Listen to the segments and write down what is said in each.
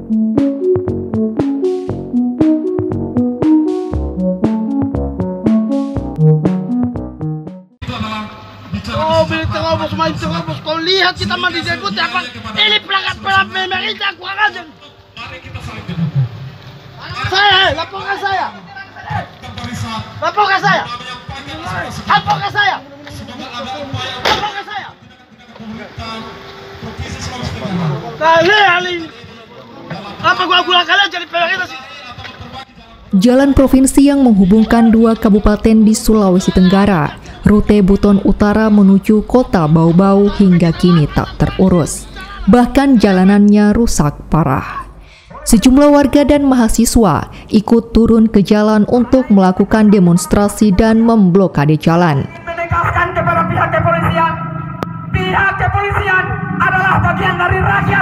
Terobos main terobos, kau lihat kita mandi debut apa? Ini pelanggan pemerintah kurang aja. Saya, laporkan saya. Laporkan saya. Laporkan saya. Laporkan saya. Kali ini. Apa gua kalian jadi pemerintah sih? Jalan provinsi yang menghubungkan dua kabupaten di Sulawesi Tenggara, rute Buton Utara menuju kota Bau-Bau hingga kini tak terurus. Bahkan jalanannya rusak parah. Sejumlah warga dan mahasiswa ikut turun ke jalan untuk melakukan demonstrasi dan memblokade jalan. Menegaskan kepada pihak kepolisian adalah bagian dari rakyat.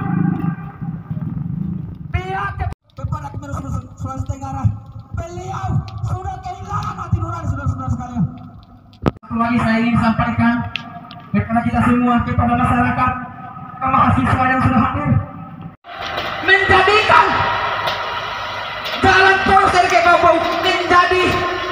Kepada Gubernur Sulawesi Tenggara, beliau sudah kehilangan hati nurani, saudara-saudara sekalian. Satu lagi saya ingin sampaikan kepada kita semua, kepada masyarakat, mahasiswa yang sudah hadir, menjadikan jalan poros dari Bau-Bau menjadi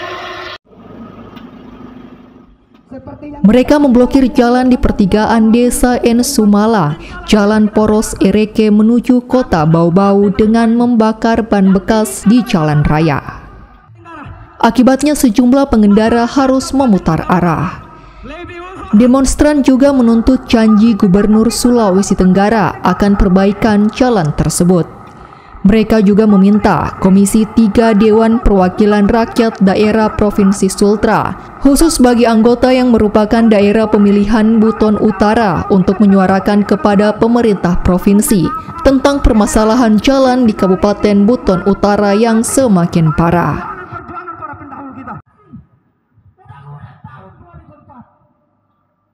Mereka memblokir jalan di pertigaan Desa Ensumala, Jalan Poros Ereke menuju kota Bau-Bau dengan membakar ban bekas di jalan raya. Akibatnya sejumlah pengendara harus memutar arah. Demonstran juga menuntut janji Gubernur Sulawesi Tenggara akan perbaikan jalan tersebut. Mereka juga meminta Komisi 3 Dewan Perwakilan Rakyat Daerah Provinsi Sultra, khusus bagi anggota yang merupakan daerah pemilihan Buton Utara untuk menyuarakan kepada pemerintah provinsi tentang permasalahan jalan di Kabupaten Buton Utara yang semakin parah.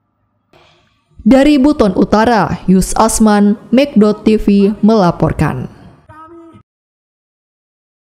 Dari Buton Utara, Yus Asman, Mekdot TV melaporkan.